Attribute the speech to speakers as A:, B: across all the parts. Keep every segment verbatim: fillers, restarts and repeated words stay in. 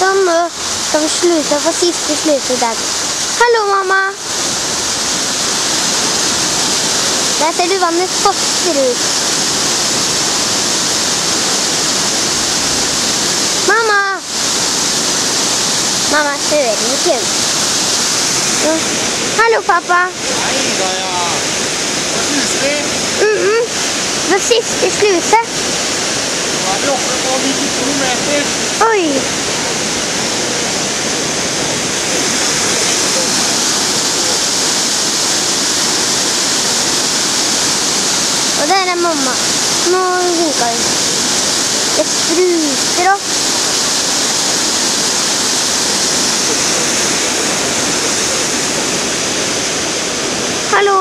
A: Så nå skal vi slutte på siste slutte i dag. Hallo, mamma! Der ser du vannet fosser ut. Mamma! Mamma hører ikke ut. Ja. Hallo, pappa!
B: Hei da, ja. Hva sluser vi?
A: Mm-mm. Det siste sluse.
B: Nå er vi oppe på nittito meter.
A: Oi! Og der er mamma. Nå vinker hun. Det spruter opp. Hallo!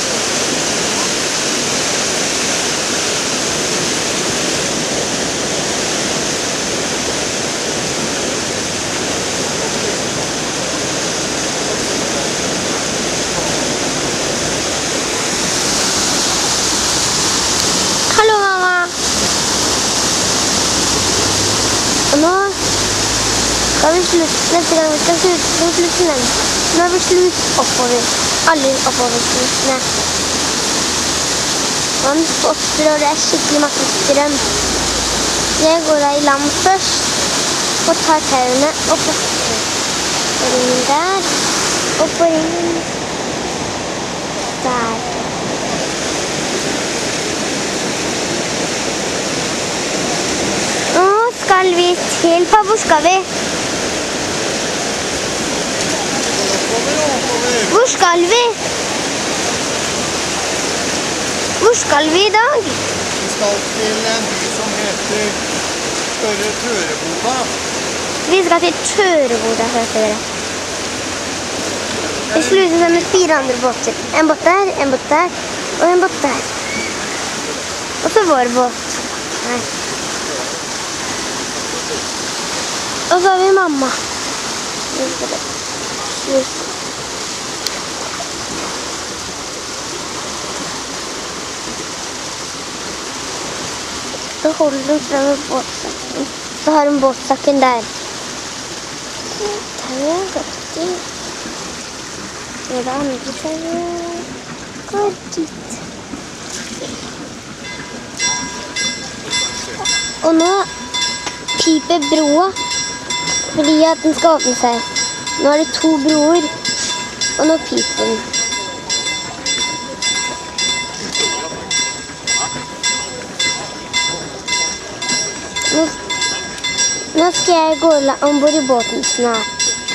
A: Hallo, mamma! Og nå skal vi slutte, neste gang vi skal slutte, vi slutte den. Nå har vi slutt oppover, alle oppover slutene. Man fosser, og det er skikkelig masse strøm. Jeg går da i land først, og tar tauene og fosser. På ringen der, og på ringen der. Nå skal vi til, pappa, hvor skal vi? Hvor skal vi? Hvor skal vi i dag?
B: Vi skal til en by som heter Større Tøreboda.
A: Vi skal til Tøreboda, hørte dere. Vi slutter sammen med fire andre båter. En båt der, en båt der, og en båt der. Og så vår båt. Her. Og så har vi mamma. Slutt. Så holder hun frem med båtsakken. Så har hun båtsakken der. Tauet går dit. Og det andre tauet går dit. Og nå piper broa fordi at den skal åpne seg. Nå er det to broer, og nå piper den. Nå, nå skal jeg gå ombord i båten snart.